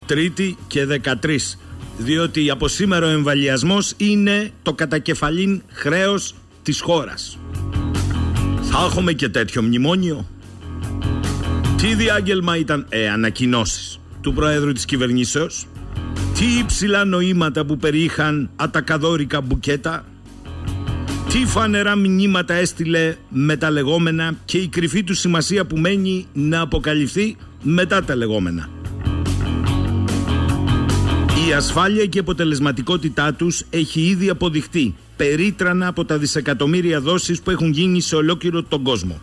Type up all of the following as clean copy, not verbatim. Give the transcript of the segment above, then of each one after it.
Τρίτη και 13. Διότι από σήμερα ο εμβολιασμός είναι το κατακεφαλήν χρέος της χώρας. Θα έχουμε και τέτοιο μνημόνιο? Τι διάγγελμα ήταν ανακοινώσεις του Προέδρου της κυβερνήσεως? Τι υψηλά νοήματα που περιείχαν ατακαδόρικα μπουκέτα? Τι φανερά μηνύματα έστειλε με τα λεγόμενα και η κρυφή του σημασία που μένει να αποκαλυφθεί μετά τα λεγόμενα? Η ασφάλεια και η αποτελεσματικότητά τους έχει ήδη αποδειχτεί περίτρανα από τα δισεκατομμύρια δόσεις που έχουν γίνει σε ολόκληρο τον κόσμο.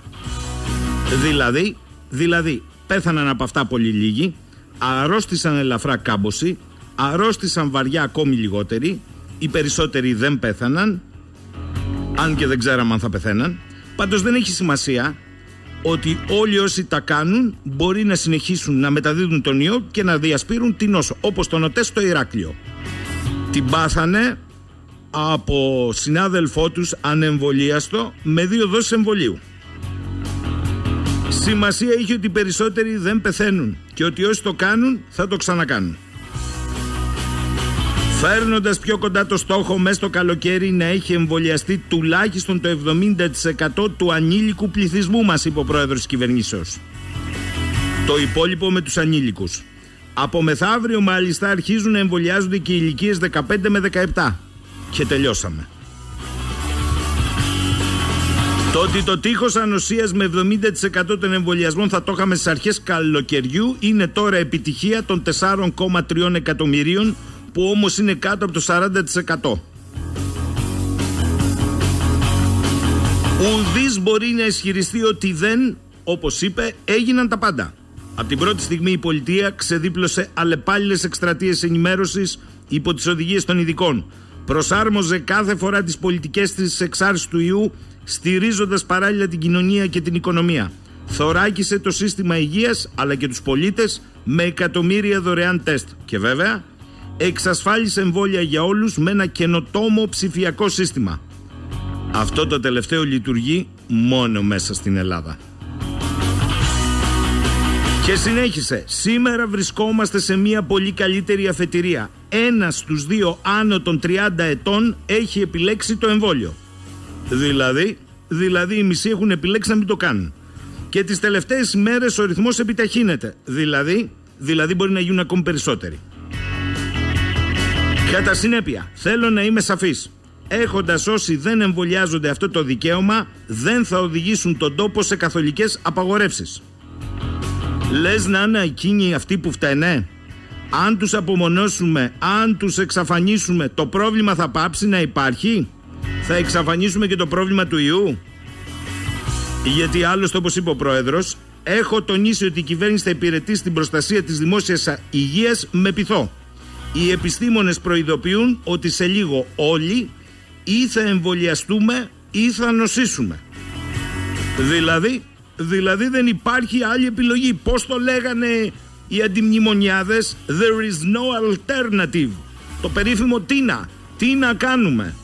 Δηλαδή πέθαναν από αυτά πολύ λίγοι, αρρώστησαν ελαφρά κάμποση, αρρώστησαν βαριά ακόμη λιγότεροι, οι περισσότεροι δεν πέθαναν, αν και δεν ξέραμε αν θα πεθαίναν. Πάντως δεν έχει σημασία, ότι όλοι όσοι τα κάνουν μπορεί να συνεχίσουν να μεταδίδουν τον ιό και να διασπείρουν την νόσο, όπως τον ΟΤΕ στο Ηράκλειο. Την πάθανε από συνάδελφό τους ανεμβολίαστο με 2 δόσεις εμβολίου. Σημασία είχε ότι οι περισσότεροι δεν πεθαίνουν και ότι όσοι το κάνουν θα το ξανακάνουν. Φέρνοντας πιο κοντά το στόχο μέσα στο καλοκαίρι να έχει εμβολιαστεί τουλάχιστον το 70% του ανήλικου πληθυσμού μας, είπε ο πρόεδρος της κυβερνήσεως. Το υπόλοιπο με τους ανήλικους. Από μεθαύριο μάλιστα αρχίζουν να εμβολιάζονται και οι ηλικίες 15 με 17. Και τελειώσαμε. Το ότι το τείχος ανοσίας με 70% των εμβολιασμών θα το είχαμε στις αρχές καλοκαιριού είναι τώρα επιτυχία των 4,3 εκατομμυρίων, που όμως είναι κάτω από το 40%. Ουδής μπορεί να ισχυριστεί ότι δεν, όπως είπε, έγιναν τα πάντα. Από την πρώτη στιγμή η πολιτεία ξεδίπλωσε αλλεπάλληλες εκστρατείες ενημέρωσης υπό τις οδηγίες των ειδικών. Προσάρμοζε κάθε φορά τις πολιτικές της εξάρτησης του ιού, στηρίζοντας παράλληλα την κοινωνία και την οικονομία. Θωράκισε το σύστημα υγείας αλλά και τους πολίτες με εκατομμύρια δωρεάν τεστ. Και βέβαια εξασφάλισε εμβόλια για όλους με ένα καινοτόμο ψηφιακό σύστημα. Αυτό το τελευταίο λειτουργεί μόνο μέσα στην Ελλάδα. Και συνέχισε. Σήμερα βρισκόμαστε σε μια πολύ καλύτερη αφετηρία. 1 στους 2 άνω των 30 ετών έχει επιλέξει το εμβόλιο. Δηλαδή οι μισοί έχουν επιλέξει να μην το κάνουν. Και τις τελευταίες ημέρες ο ρυθμός επιταχύνεται. Δηλαδή μπορεί να γίνουν ακόμη περισσότεροι. Κατά συνέπεια, θέλω να είμαι σαφής. Έχοντας όσοι δεν εμβολιάζονται αυτό το δικαίωμα, δεν θα οδηγήσουν τον τόπο σε καθολικές απαγορεύσεις. Λες να είναι εκείνοι αυτοί που φταίνε? Αν τους απομονώσουμε, αν τους εξαφανίσουμε, το πρόβλημα θα πάψει να υπάρχει? Θα εξαφανίσουμε και το πρόβλημα του ιού? Γιατί άλλωστε, όπως είπε ο Πρόεδρος, έχω τονίσει ότι η κυβέρνηση θα υπηρετήσει την προστασία της δημόσιας υγείας με πειθό. Οι επιστήμονες προειδοποιούν ότι σε λίγο όλοι ή θα εμβολιαστούμε ή θα νοσήσουμε. Δηλαδή δεν υπάρχει άλλη επιλογή. Πώς το λέγανε οι αντιμνημονιάδες? There is no alternative. Το περίφημο τι να κάνουμε.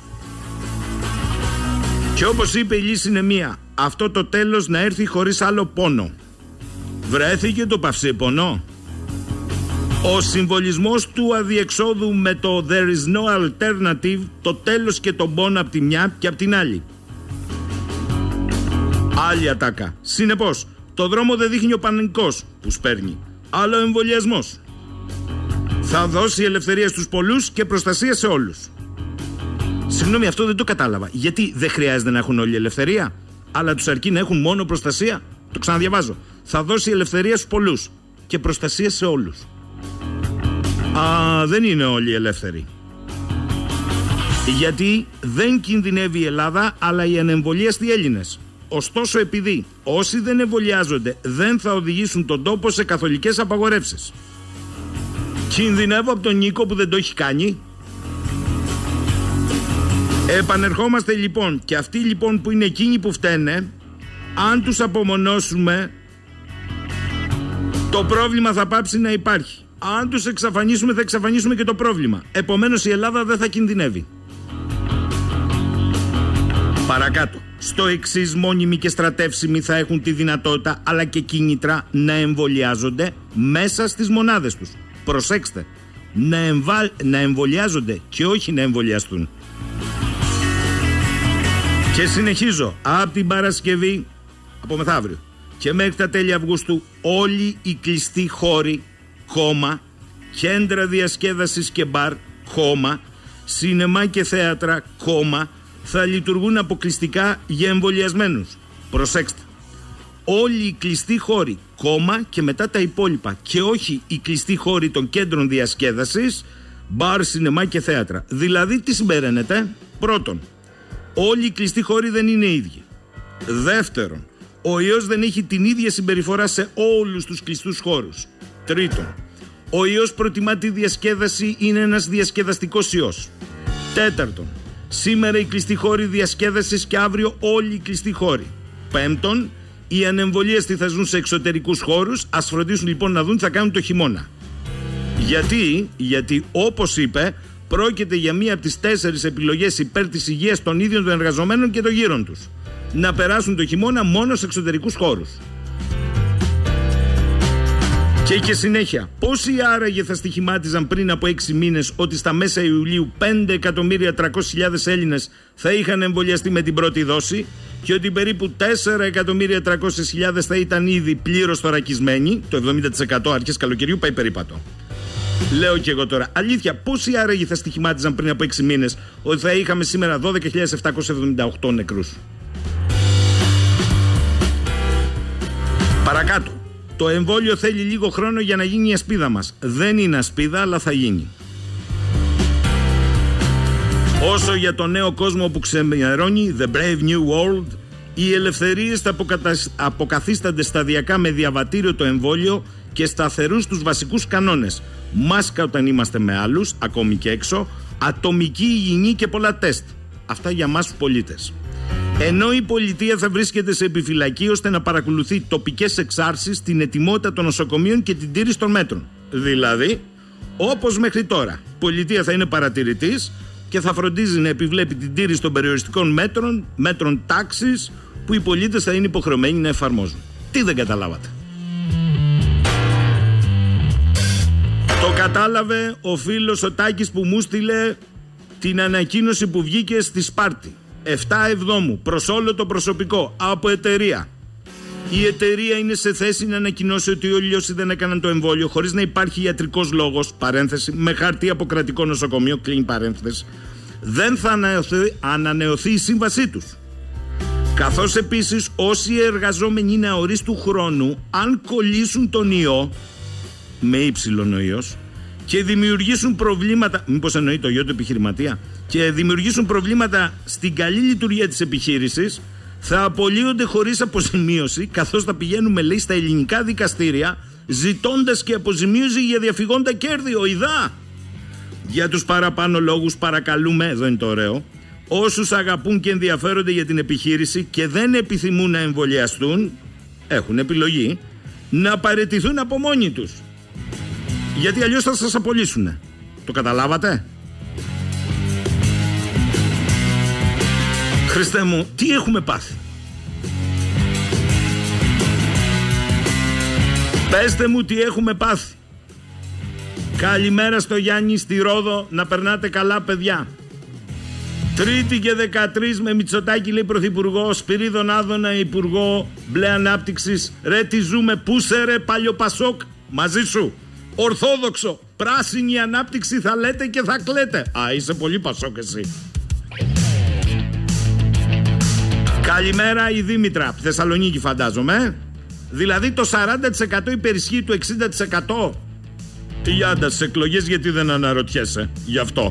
Και όπως είπε, η λύση είναι μία. Αυτό το τέλος να έρθει χωρίς άλλο πόνο. Βρέθηκε το παυσίπονο. Ο συμβολισμός του αδιεξόδου με το there is no alternative, το τέλος και τον πόνο από τη μια και από την άλλη. Άλλη ατάκα. Συνεπώς, το δρόμο δεν δείχνει ο πανικός που σπέρνει, αλλά ο εμβολιασμός. Θα δώσει ελευθερία στους πολλούς και προστασία σε όλους. Συγγνώμη, αυτό δεν το κατάλαβα. Γιατί δεν χρειάζεται να έχουν όλοι ελευθερία, αλλά τους αρκεί να έχουν μόνο προστασία? Το ξαναδιαβάζω. Θα δώσει ελευθερία στους πολλούς και προστασία σε όλους. Δεν είναι όλοι ελεύθεροι. Γιατί δεν κινδυνεύει η Ελλάδα, αλλά οι ανεμβολίαστοι Έλληνες. Ωστόσο, επειδή όσοι δεν εμβολιάζονται δεν θα οδηγήσουν τον τόπο σε καθολικές απαγορεύσεις. Κινδυνεύω από τον Νίκο που δεν το έχει κάνει. Επανερχόμαστε λοιπόν, και αυτοί λοιπόν που είναι εκείνοι που φταίνε, αν τους απομονώσουμε, το πρόβλημα θα πάψει να υπάρχει. Αν τους εξαφανίσουμε, θα εξαφανίσουμε και το πρόβλημα. Επομένως η Ελλάδα δεν θα κινδυνεύει. Παρακάτω. Στο εξής, μόνιμοι και στρατεύσιμοι θα έχουν τη δυνατότητα αλλά και κίνητρα να εμβολιάζονται μέσα στις μονάδες τους. προσέξτε, να εμβολιάζονται και όχι να εμβολιαστούν. Και συνεχίζω, από την Παρασκευή, από μεθαύριο και μέχρι τα τέλη Αυγούστου, όλοι οι κλειστοί χώροι, κέντρα διασκέδασης και μπαρ, σινεμά και θέατρα, θα λειτουργούν αποκλειστικά για εμβολιασμένους. Προσέξτε. Όλοι οι κλειστοί χώροι, και μετά τα υπόλοιπα, και όχι οι κλειστοί χώροι των κέντρων διασκέδασης, μπαρ, σινεμά και θέατρα. Δηλαδή τι συμπεραίνεται? Πρώτον, όλοι οι κλειστοί χώροι δεν είναι ίδιοι. Δεύτερον, ο ιός δεν έχει την ίδια συμπεριφορά σε όλους τους κλειστούς χώρους. Τρίτον, ο ιός προτιμά τη διασκέδαση, είναι ένας διασκεδαστικός ιός. Τέταρτον, σήμερα οι κλειστοί χώροι διασκέδασης και αύριο όλοι οι κλειστοί χώροι. Πέμπτον, οι ανεμβολίαστοι θα ζουν σε εξωτερικούς χώρους, ας φροντίσουν λοιπόν να δουν τι θα κάνουν το χειμώνα. Γιατί όπως είπε, πρόκειται για μία από τις 4 επιλογές υπέρ της υγείας των ίδιων των εργαζομένων και των γύρων τους. Να περάσουν το χειμώνα μόνο σε εξωτερικούς χώρους. Και συνέχεια, πόσοι άραγε θα στοιχημάτιζαν πριν από 6 μήνες ότι στα μέσα Ιουλίου 5.300.000 Έλληνες θα είχαν εμβολιαστεί με την πρώτη δόση και ότι περίπου 4.300.000 θα ήταν ήδη πλήρως θωρακισμένοι, το 70% αρχές καλοκαιριού πάει περίπατο. Λέω και εγώ τώρα, αλήθεια, πόσοι άραγε θα στοιχημάτιζαν πριν από 6 μήνες ότι θα είχαμε σήμερα 12.778 νεκρούς? Παρακάτω. Το εμβόλιο θέλει λίγο χρόνο για να γίνει η ασπίδα μας. Δεν είναι ασπίδα, αλλά θα γίνει. Όσο για το νέο κόσμο που ξεμερώνει, The Brave New World, οι ελευθερίες θα αποκαθίστανται σταδιακά με διαβατήριο το εμβόλιο και σταθερούς τους βασικούς κανόνες. Μάσκα όταν είμαστε με άλλους, ακόμη και έξω, ατομική υγιεινή και πολλά τεστ. Αυτά για μας τους πολίτες. Ενώ η πολιτεία θα βρίσκεται σε επιφυλακή ώστε να παρακολουθεί τοπικές εξάρσεις, την ετοιμότητα των νοσοκομείων και την τήρηση των μέτρων. Δηλαδή, όπως μέχρι τώρα, η πολιτεία θα είναι παρατηρητής και θα φροντίζει να επιβλέπει την τήρηση των περιοριστικών μέτρων τάξης που οι πολίτες θα είναι υποχρεωμένοι να εφαρμόζουν. Τι δεν καταλάβατε? Το κατάλαβε ο φίλος ο Τάκης που μου στείλε την ανακοίνωση που βγήκε στη Σπάρτη. 7 Εβδόμου προς όλο το προσωπικό από εταιρεία. Η εταιρεία είναι σε θέση να ανακοινώσει ότι όλοι όσοι δεν έκαναν το εμβόλιο χωρίς να υπάρχει ιατρικός λόγος, παρένθεση, με χαρτί από κρατικό νοσοκομείο, κλείνει παρένθεση, δεν θα ανανεωθεί η σύμβασή τους. Καθώς επίσης όσοι εργαζόμενοι είναι αορίστου χρόνου, αν κολλήσουν τον ιό, με ύψιλον ο ιός, και δημιουργήσουν προβλήματα, μήπως εννοεί το ιό του επιχειρηματία, και δημιουργήσουν προβλήματα στην καλή λειτουργία της επιχείρησης, θα απολύονται χωρίς αποζημίωση, καθώς θα πηγαίνουμε, λέει, στα ελληνικά δικαστήρια, ζητώντας και αποζημίωση για διαφυγόντα κέρδη. Οιδά! Για τους παραπάνω λόγους παρακαλούμε, εδώ είναι το ωραίο, όσους αγαπούν και ενδιαφέρονται για την επιχείρηση και δεν επιθυμούν να εμβολιαστούν, έχουν επιλογή, να παραιτηθούν από μόνοι τους. Γιατί αλλιώς θα σας απολύσουνε. Το καταλάβατε? Χριστέ μου, τι έχουμε πάθει? Πέστε μου τι έχουμε πάθει. Καλημέρα στο Γιάννη, στη Ρόδο, να περνάτε καλά παιδιά. Τρίτη και 13 με Μητσοτάκη, λέει πρωθυπουργό, Σπυρίδων Άδωνα υπουργό μπλε ανάπτυξης. Ρε τι ζούμε, πού σε ρε παλιοπασόκ, μαζί σου. Ορθόδοξο, πράσινη ανάπτυξη θα λέτε και θα κλαίτε. Α, είσαι πολύ πασόκ εσύ. Καλημέρα η Δήμητρα, Θεσσαλονίκη φαντάζομαι. Δηλαδή το 40% υπερισχύει του 60%. Τι άντα στις εκλογές, γιατί δεν αναρωτιέσαι γι' αυτό.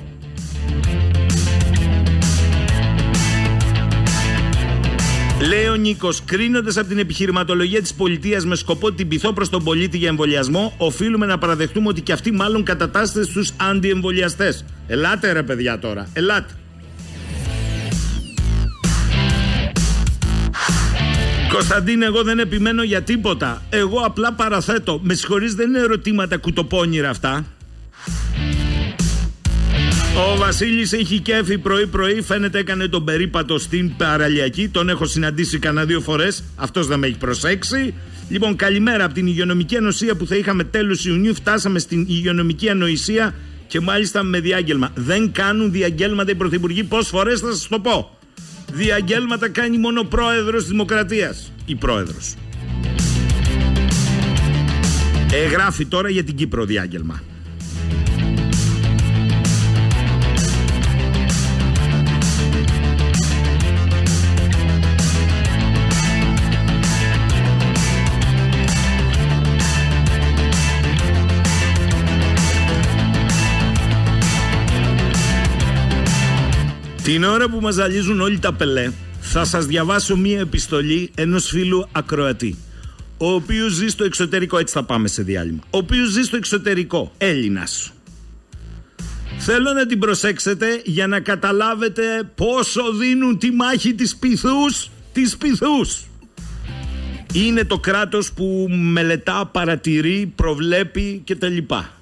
Λέει ο Νίκος, κρίνοντας από την επιχειρηματολογία της πολιτείας με σκοπό την πειθό προς τον πολίτη για εμβολιασμό, οφείλουμε να παραδεχτούμε ότι και αυτοί μάλλον κατατάσσεται στους αντιεμβολιαστές. Ελάτε ρε παιδιά τώρα, ελάτε. Κωνσταντίνε, εγώ δεν επιμένω για τίποτα. Εγώ απλά παραθέτω. Με συγχωρείς, δεν είναι ερωτήματα κουτοπώνυρα αυτά. Ο Βασίλης έχει κέφι πρωί-πρωί. Φαίνεται έκανε τον περίπατο στην παραλιακή. Τον έχω συναντήσει κανένα 2 φορές. Αυτός δεν με έχει προσέξει. Λοιπόν, καλημέρα. Από την υγειονομική ανοσία που θα είχαμε τέλος Ιουνίου, φτάσαμε στην υγειονομική ανοησία και μάλιστα με διάγγελμα. Δεν κάνουν διαγγέλματα οι πρωθυπουργοί. Πόσες φορές θα σας το πω? Διαγγέλματα κάνει μόνο ο πρόεδρος της Δημοκρατίας. Η πρόεδρος. Γράφει τώρα για την Κύπρο διάγγελμα. Την ώρα που μας ζαλίζουν όλοι τα πελέ, θα σας διαβάσω μία επιστολή ενός φίλου ακροατή, ο οποίος ζει στο εξωτερικό. Έτσι θα πάμε σε διάλειμμα. Ο οποίος ζει στο εξωτερικό, Έλληνας. Θέλω να την προσέξετε για να καταλάβετε πόσο δίνουν τη μάχη τις πυθούς. Είναι το κράτος που μελετά, παρατηρεί, προβλέπει κτλ.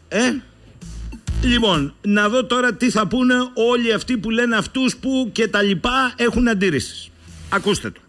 Λοιπόν, να δω τώρα τι θα πούνε όλοι αυτοί που λένε αυτούς που και τα λοιπά έχουν αντιρρήσεις. Ακούστε το.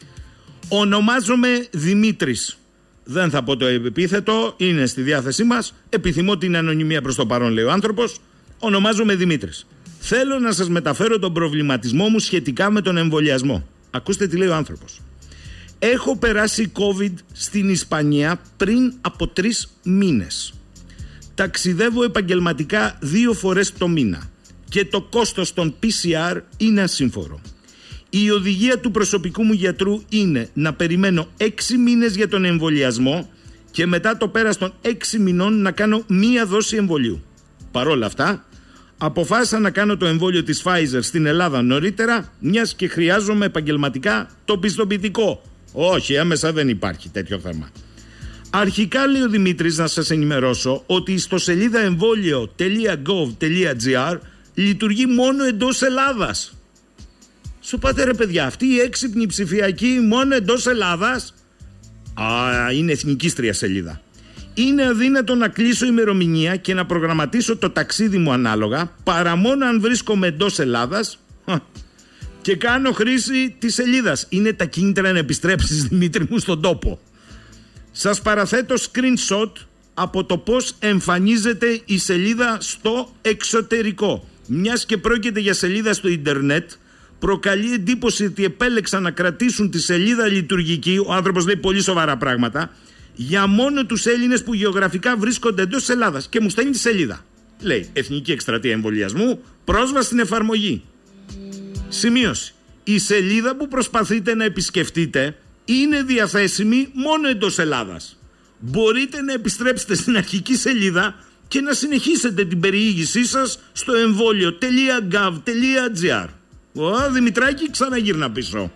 Ονομάζομαι Δημήτρης. Δεν θα πω το επίθετο, είναι στη διάθεσή μας. Επιθυμώ την ανωνυμία προς το παρόν, λέει ο άνθρωπος. Ονομάζομαι Δημήτρης. Θέλω να σας μεταφέρω τον προβληματισμό μου σχετικά με τον εμβολιασμό. Ακούστε τι λέει ο άνθρωπος. Έχω περάσει COVID στην Ισπανία πριν από 3 μήνες. Ταξιδεύω επαγγελματικά 2 φορές το μήνα και το κόστος των PCR είναι ασύμφορο. Η οδηγία του προσωπικού μου γιατρού είναι να περιμένω 6 μήνες για τον εμβολιασμό και μετά το πέρας των 6 μηνών να κάνω 1 δόση εμβολίου. Παρ' όλα αυτά, αποφάσισα να κάνω το εμβόλιο της Pfizer στην Ελλάδα νωρίτερα, μιας και χρειάζομαι επαγγελματικά το πιστοποιητικό. Όχι, έμεσα δεν υπάρχει τέτοιο θέμα. Αρχικά, λέει ο Δημήτρης, να σας ενημερώσω ότι η ιστοσελίδα εμβόλιο.gov.gr λειτουργεί μόνο εντός Ελλάδας. Σου πάτε ρε παιδιά, αυτή η έξυπνη ψηφιακή μόνο εντός Ελλάδας. Είναι εθνικίστρια σελίδα. Είναι αδύνατο να κλείσω ημερομηνία και να προγραμματίσω το ταξίδι μου ανάλογα παρά μόνο αν βρίσκομαι εντός Ελλάδας και κάνω χρήση της σελίδας. Είναι τα κίνητρα να επιστρέψεις, Δημήτρη μου, στον τόπο. Σας παραθέτω screenshot από το πώς εμφανίζεται η σελίδα στο εξωτερικό. Μιας και πρόκειται για σελίδα στο ίντερνετ, προκαλεί εντύπωση ότι επέλεξαν να κρατήσουν τη σελίδα λειτουργική, ο άνθρωπος λέει πολύ σοβαρά πράγματα, για μόνο τους Έλληνες που γεωγραφικά βρίσκονται εντός Ελλάδας. Και μου στέλνει τη σελίδα. Λέει Εθνική Εκστρατεία Εμβολιασμού, πρόσβαση στην εφαρμογή. Σημείωση. Η σελίδα που προσπαθείτε να επισκεφτείτε είναι διαθέσιμη μόνο εντός Ελλάδας. Μπορείτε να επιστρέψετε στην αρχική σελίδα και να συνεχίσετε την περιήγησή σας στο εμβόλιο.gov.gr. Δημητράκη, ξαναγύρνα πίσω.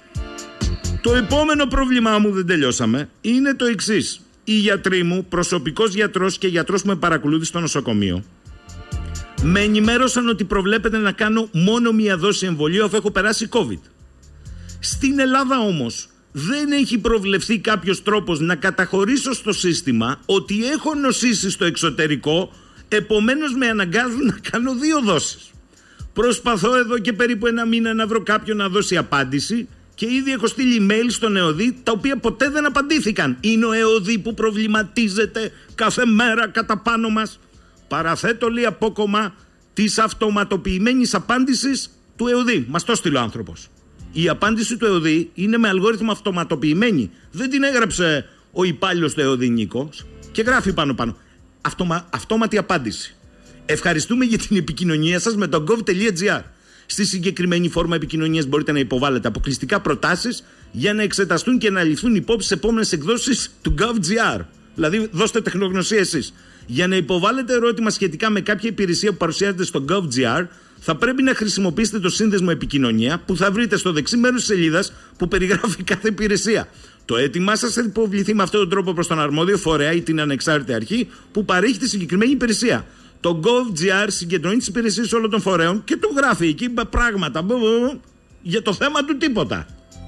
Το επόμενο πρόβλημά μου, δεν τελειώσαμε, είναι το εξής. Οι γιατροί μου, προσωπικός γιατρός και γιατρός που με παρακολούθησε στο νοσοκομείο, με ενημέρωσαν ότι προβλέπεται να κάνω μόνο 1 δόση εμβολίου αφού έχω περάσει COVID. Στην Ελλάδα όμως δεν έχει προβλεφθεί κάποιος τρόπος να καταχωρήσω στο σύστημα ότι έχω νοσήσει στο εξωτερικό, επομένως με αναγκάζουν να κάνω 2 δόσεις. Προσπαθώ εδώ και περίπου 1 μήνα να βρω κάποιον να δώσει απάντηση και ήδη έχω στείλει email στον ΕΟΔΗ, τα οποία ποτέ δεν απαντήθηκαν. Είναι ο ΕΟΔΗ που προβληματίζεται κάθε μέρα κατά πάνω μας. Παραθέτω, λέει, απόκομμα της αυτοματοποιημένης απάντησης του ΕΟΔΗ. Μας το στείλει ο άνθρωπος. Η απάντηση του ΕΟΔΗ είναι με αλγόριθμο αυτοματοποιημένη. Δεν την έγραψε ο υπάλληλος του ΕΟΔΗ Νίκος και γράφει πάνω. Αυτόματη απάντηση. Ευχαριστούμε για την επικοινωνία σας με το gov.gr. Στη συγκεκριμένη φόρμα επικοινωνίας μπορείτε να υποβάλλετε αποκλειστικά προτάσεις για να εξεταστούν και να ληφθούν υπόψη σε επόμενες εκδόσεις του gov.gr. Δηλαδή, δώστε τεχνογνωσία εσείς. Για να υποβάλλετε ερώτημα σχετικά με κάποια υπηρεσία που παρουσιάζεται στο gov.gr, θα πρέπει να χρησιμοποιήσετε το σύνδεσμο επικοινωνία που θα βρείτε στο δεξί μέρος της σελίδας που περιγράφει κάθε υπηρεσία. Το αίτημά σας θα υποβληθεί με αυτόν τον τρόπο προς τον αρμόδιο φορέα ή την ανεξάρτητη αρχή που παρέχει τη συγκεκριμένη υπηρεσία. Το gov.gr συγκεντρώνει τις υπηρεσίες όλων των φορέων και του γράφει εκεί πράγματα για το θέμα του τίποτα.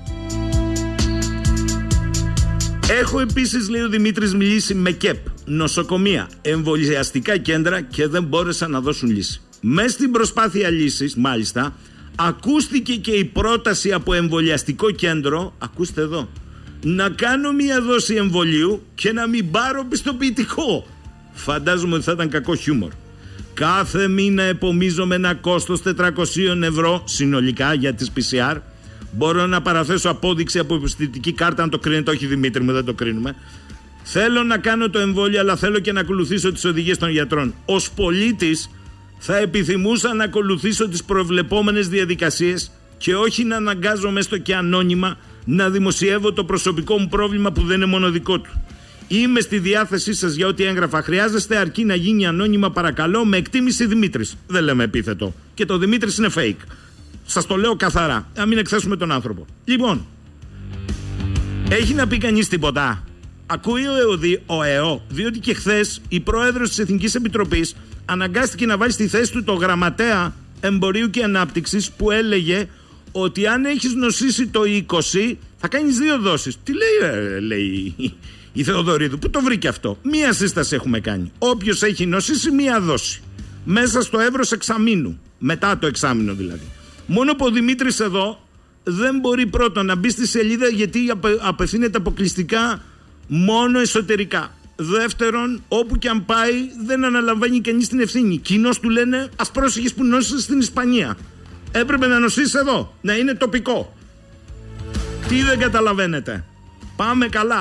Έχω επίσης, λέει ο Δημήτρης, μιλήσει με ΚΕΠ, νοσοκομεία, εμβολιαστικά κέντρα και δεν μπόρεσαν να δώσουν λύση. Μες στην προσπάθεια λύσης, μάλιστα, ακούστηκε και η πρόταση από εμβολιαστικό κέντρο, ακούστε εδώ, να κάνω μία δόση εμβολίου και να μην πάρω πιστοποιητικό. Φαντάζομαι ότι θα ήταν κακό χιούμορ. Κάθε μήνα επομίζομαι ένα κόστος 400 ευρώ συνολικά για τις PCR. Μπορώ να παραθέσω απόδειξη από πιστοποιητική κάρτα, αν το κρίνετε. Όχι, Δημήτρη μου, δεν το κρίνουμε. Θέλω να κάνω το εμβόλιο, αλλά θέλω και να ακολουθήσω τις οδηγίες των γιατρών. Ως πολίτης θα επιθυμούσα να ακολουθήσω τις προβλεπόμενες διαδικασίες και όχι να αναγκάζομαι έστω και ανώνυμα να δημοσιεύω το προσωπικό μου πρόβλημα που δεν είναι μόνο δικό του. Είμαι στη διάθεσή σας για ό,τι έγγραφα χρειάζεστε, αρκεί να γίνει ανώνυμα, παρακαλώ, με εκτίμηση Δημήτρης. Δεν λέμε επίθετο. Και το Δημήτρης είναι fake. Σας το λέω καθαρά. Να μην εκθέσουμε τον άνθρωπο. Λοιπόν, έχει να πει κανείς τίποτα? Ακούει ο ΕΟ, διότι και χθες η πρόεδρος της Εθνικής Επιτροπής αναγκάστηκε να βάλει στη θέση του το γραμματέα Εμπορίου και Ανάπτυξης, που έλεγε ότι αν έχεις νοσήσει το 20 θα κάνεις 2 δόσεις. Τι λέει η Θεοδωρίδου? Πού το βρήκε αυτό? Μία σύσταση έχουμε κάνει. Όποιος έχει νοσήσει, μία δόση. Μέσα στο εύρος εξαμήνου. Μετά το εξάμηνο δηλαδή. Μόνο που ο Δημήτρης εδώ δεν μπορεί πρώτον να μπει στη σελίδα, γιατί απευθύνεται αποκλειστικά μόνο εσωτερικά. Δεύτερον, όπου και αν πάει δεν αναλαμβάνει κανείς την ευθύνη. Κοινώς του λένε, ας πρόσεχες που νόσησες στην Ισπανία. Έπρεπε να νοσήσεις εδώ, να είναι τοπικό. Τι δεν καταλαβαίνετε? Πάμε καλά,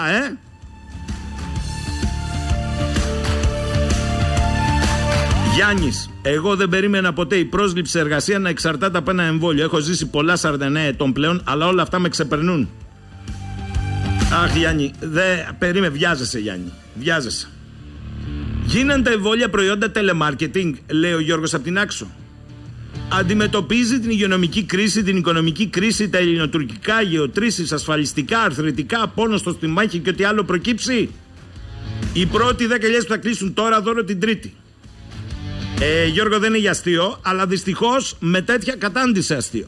Γιάννης, εγώ δεν περίμενα ποτέ η πρόσληψη σε εργασία να εξαρτάται από ένα εμβόλιο. Έχω ζήσει πολλά 49 ετών πλέον, αλλά όλα αυτά με ξεπερνούν. Αχ, Γιάννη, περίμενε, βιάζεσαι, Γιάννη. Βιάζεσαι. Γίναν τα εμβόλια προϊόντα τελεμάρκετινγκ, λέει ο Γιώργος από την Άξο. Αντιμετωπίζει την υγειονομική κρίση, την οικονομική κρίση, τα ελληνοτουρκικά, γεωτρήσεις, ασφαλιστικά, αρθρητικά, πόνο στο στιμάχι και ό,τι άλλο προκύψει. Οι πρώτοι 10.000 που θα κλείσουν τώρα, δώρο την Τρίτη. Γιώργο, δεν είναι για αστείο, αλλά δυστυχώς με τέτοια κατάντησε αστείο.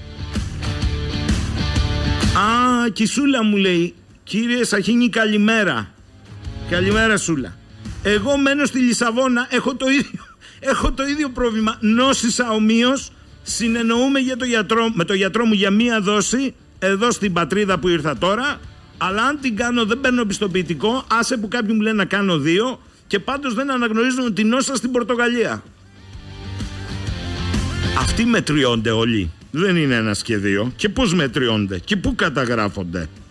Α, και η Σούλα μου λέει, κύριε Σαχίνη, καλημέρα. Καλημέρα, Σούλα. Εγώ μένω στη Λισαβόνα, έχω το ίδιο πρόβλημα. Νόσησα ομοίως, συνεννοούμε με το γιατρό μου για μία δόση εδώ στην πατρίδα που ήρθα τώρα, αλλά αν την κάνω δεν παίρνω πιστοποιητικό, άσε που κάποιοι μου λένε να κάνω 2 και πάντως δεν αναγνωρίζουν ότι νόσα στην Πορτογαλία. Αυτοί μετριώνται όλοι. Δεν είναι ένας και δύο. Και πώς μετριώνται και πού καταγράφονται?